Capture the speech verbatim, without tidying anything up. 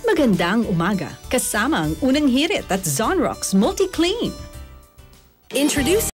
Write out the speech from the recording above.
magandang umaga kasama ang Unang Hirit at Zonrox Multi-Clean. Introduce